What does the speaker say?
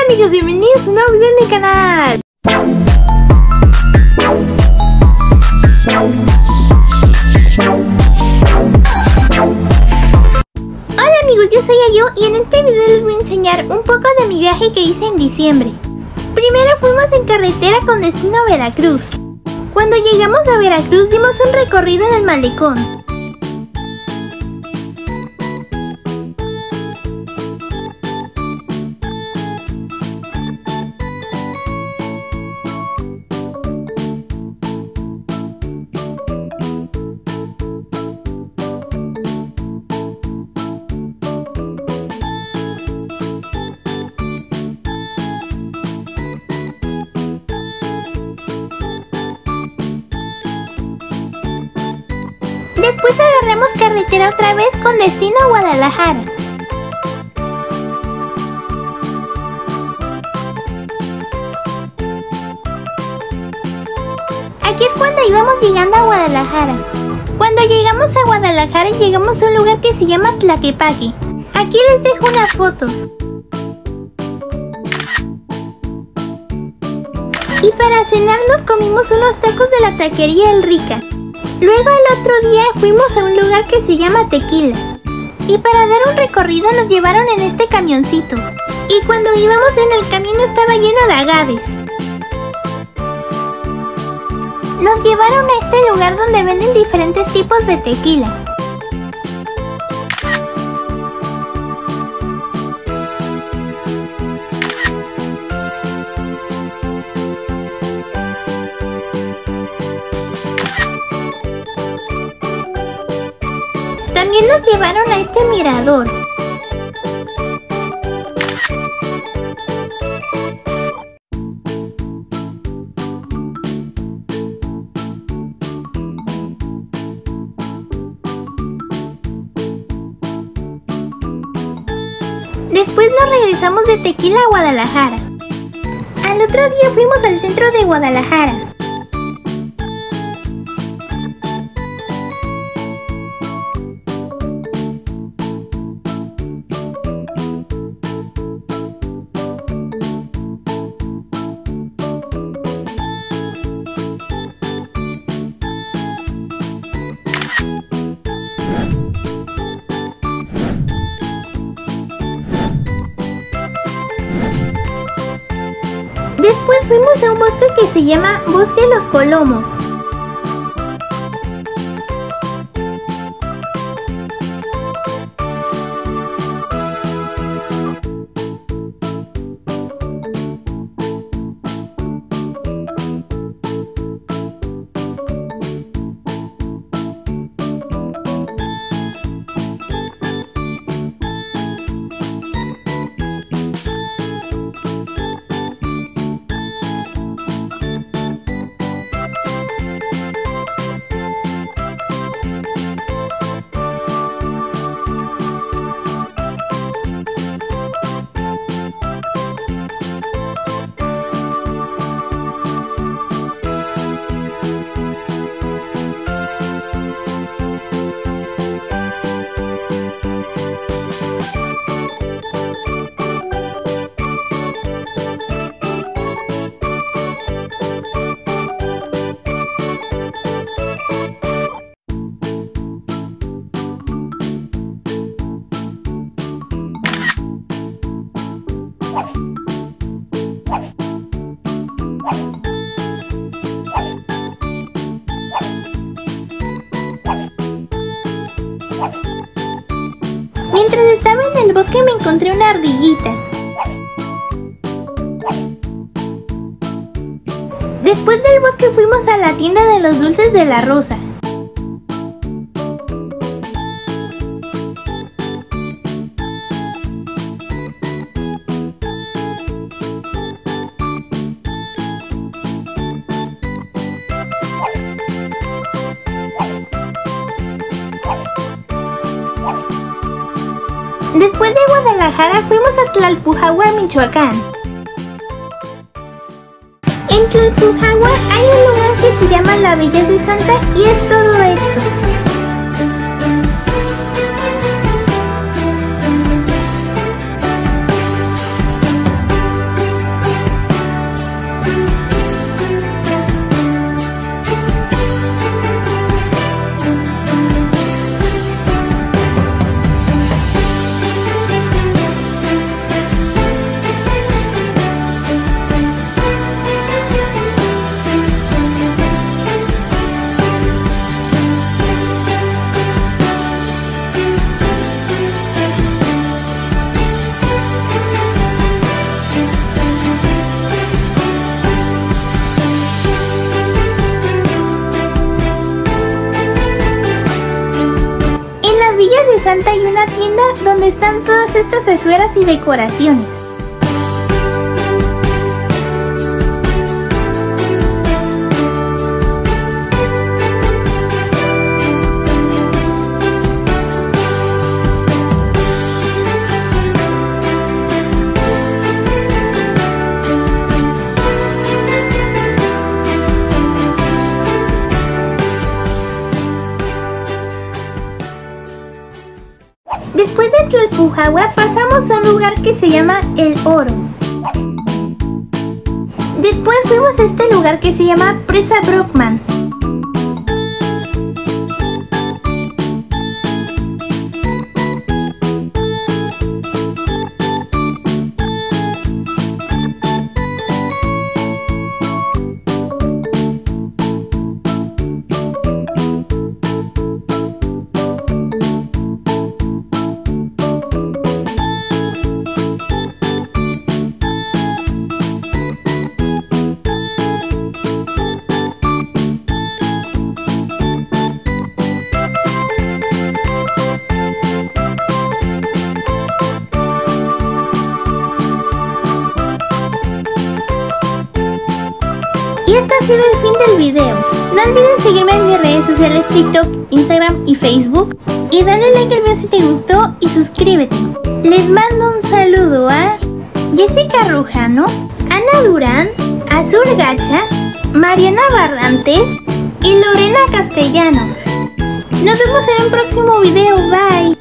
amigos, bienvenidos a un nuevo video en mi canal. Hola amigos, yo soy Ayu y en este video les voy a enseñar un poco de mi viaje que hice en diciembre. Primero fuimos en carretera con destino a Veracruz. Cuando llegamos a Veracruz dimos un recorrido en el malecón. Después agarramos carretera otra vez con destino a Guadalajara. Aquí es cuando íbamos llegando a Guadalajara. Cuando llegamos a Guadalajara llegamos a un lugar que se llama Tlaquepaque. Aquí les dejo unas fotos. Y para cenar nos comimos unos tacos de la taquería El Rica. Luego el otro día fuimos a un lugar que se llama Tequila. Y para dar un recorrido nos llevaron en este camioncito. Y cuando íbamos en el camino estaba lleno de agaves. Nos llevaron a este lugar donde venden diferentes tipos de tequila. También nos llevaron a este mirador. Después nos regresamos de Tequila a Guadalajara. Al otro día fuimos al centro de Guadalajara. Después fuimos a un bosque que se llama Bosque Los Colomos. Mientras estaba en el bosque me encontré una ardillita. Después del bosque fuimos a la tienda de los dulces de la Rosa. Después de Guadalajara fuimos a Tlalpujahua, Michoacán. En Tlalpujahua hay un lugar que se llama La Villa de Santa y es todo esto. Santa hay una tienda donde están todas estas esferas y decoraciones. Después de Tlalpujahua pasamos a un lugar que se llama El Oro. Después fuimos a este lugar que se llama Presa Brockman. Y esto ha sido el fin del video. No olviden seguirme en mis redes sociales TikTok, Instagram y Facebook. Y dale like al video si te gustó y suscríbete. Les mando un saludo a Jessica Rujano, Ana Durán, Azur Gacha, Mariana Barrantes y Lorena Castellanos. Nos vemos en un próximo video. Bye.